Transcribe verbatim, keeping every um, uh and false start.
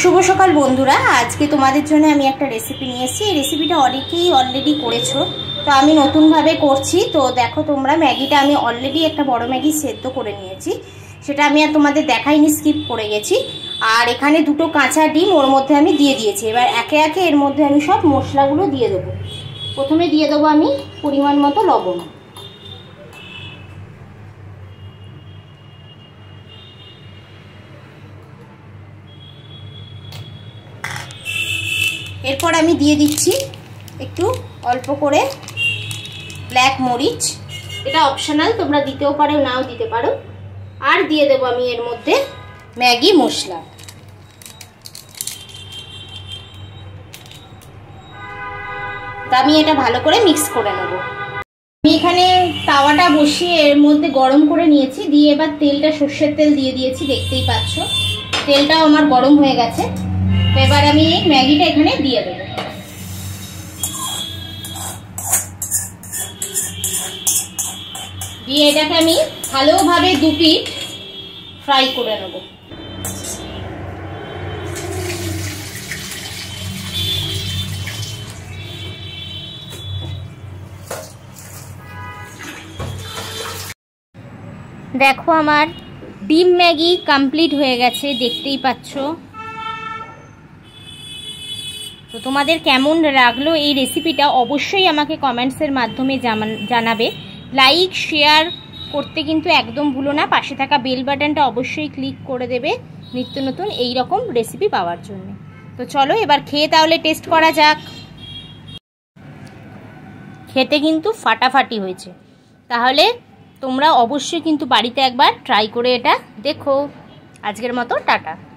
শুভ সকাল বন্ধুরা, আজকে তোমাদের জন্য আমি একটা রেসিপি নিয়ে এসেছি। এই রেসিপিটা অনেকেই অলরেডি করেছো, তো আমি নতুনভাবে করছি। তো দেখো তোমরা, ম্যাগিটা আমি অলরেডি একটা বড় ম্যাগি সেদ্ধ করে নিয়েছি, সেটা আমি আর তোমাদের দেখাইনি, স্কিপ করে গেছি। আর এখানে দুটো কাঁচা ডিম ওর মধ্যে আমি দিয়ে দিয়েছি। এবার একে একে এর মধ্যে আমি সব মশলাগুলো দিয়ে দেবো। প্রথমে দিয়ে দেবো আমি পরিমাণ মতো লবণ, এরপর আমি দিয়ে দিচ্ছি একটু অল্প করে ব্ল্যাক মরিচ, এটা অপশনাল, তোমরা দিতেও পারো নাও দিতে পারো। আর দিয়ে দেবো আমি এর মধ্যে ম্যাগি মশলা। তা আমি এটা ভালো করে মিক্স করে নেব। আমি এখানে তাওয়াটা বসিয়ে এর মধ্যে গরম করে নিয়েছি, দিয়ে এবার তেলটা সর্ষের তেল দিয়ে দিয়েছি, দেখতেই পাচ্ছ তেলটাও আমার গরম হয়ে গেছে। তো এবার আমি এই ম্যাগিটা এখানে দিয়ে দেবো। দিয়ে এটাকে আমি ভালোভাবে দু পিঠ ফ্রাই করে নেব। দেখো আমার ডিম ম্যাগি কমপ্লিট হয়ে গেছে, দেখতেই পাচ্ছ। তো তোমাদের কেমন লাগলো এই রেসিপিটা অবশ্যই আমাকে কমেন্টসের মাধ্যমে জানাবে। লাইক শেয়ার করতে কিন্তু একদম ভুলো না, পাশে থাকা বেল বাটনটা অবশ্যই ক্লিক করে দেবে নিত্য নতুন এই রকম রেসিপি পাওয়ার জন্য। তো চলো এবার খেয়ে তাহলে টেস্ট করা যাক। খেতে কিন্তু ফাটাফাটি হয়েছে, তাহলে তোমরা অবশ্যই কিন্তু বাড়িতে একবার ট্রাই করে এটা দেখো। আজকের মতো টাটা।